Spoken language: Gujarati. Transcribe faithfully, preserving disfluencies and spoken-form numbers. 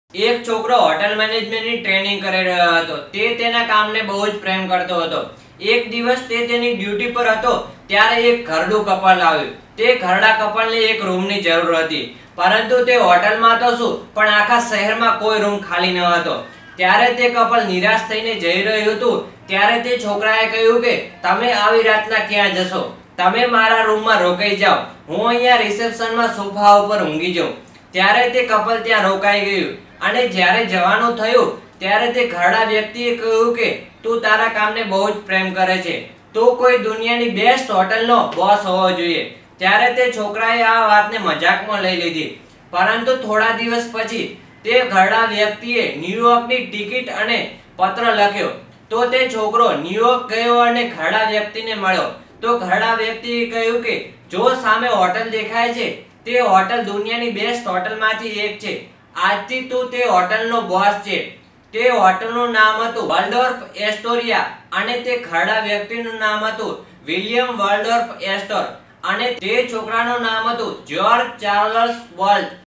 એક છોકરો હોટેલ મેનેજમેન્ટની ટ્રેનિંગ કરી રહ્યો હતો. તે તેના કામને બહુ જ પ્રેમ કરતો હતો. એક દિવસ તે તેની ડ્યુટી પર હતો ત્યારે એક ઘરડું કપલ આવ્યું. તે ઘરડા કપલને એક રૂમની જરૂર હતી, પરંતુ તે હોટલમાં તો શું પણ આખા શહેરમાં કોઈ રૂમ ખાલી ન હતો. ત્યારે તે કપલ નિરાશ થઈને જઈ રહ્યું હતું ત્યારે તે છોકરાએ કહ્યું કે તમે આવી રાતના ક્યાં જશો? તમે મારા રૂમમાં રોકાઈ જાઓ, હું અહીંયા રિસેપ્શનમાં સોફા ઉપર ઊંઘી જાઉં. ત્યારે તે કપલ ત્યાં રોકાઈ ગયું અને જ્યારે જવાનું થયું ત્યારે તે ઘરડા વ્યક્તિએ કહ્યું કે તું તારા કામને બહુ જ પ્રેમ કરે છે, તું કોઈ દુનિયાની બેસ્ટ હોટલનો બોસ હોવો જોઈએ. ત્યારે તે છોકરાએ આ વાતને મજાકમાં લઈ લીધી, પરંતુ થોડા દિવસ પછી તે ઘરડા વ્યક્તિએ ન્યુયોર્કની ટિકિટ અને પત્ર લખ્યો. તો તે છોકરો ન્યુયોર્ક ગયો અને ઘરડા વ્યક્તિને મળ્યો. તો ઘરડા વ્યક્તિએ કહ્યું કે જો સામે હોટલ દેખાય છે તે હોટલ દુનિયાની બેસ્ટ હોટલમાંથી એક છે. આજથી તું તે હોટલનો બોસ છે. તે હોટલનું નામ હતું વોલ્ડોર્ફ એસ્ટોરિયા અને તે ઘરડા વ્યક્તિનું નામ હતું વિલિયમ વોલ્ડોર્ફ એસ્ટર અને તે છોકરાનું નામ હતું જ્યોર્જ ચાર્લ્સ વોલ્ટ.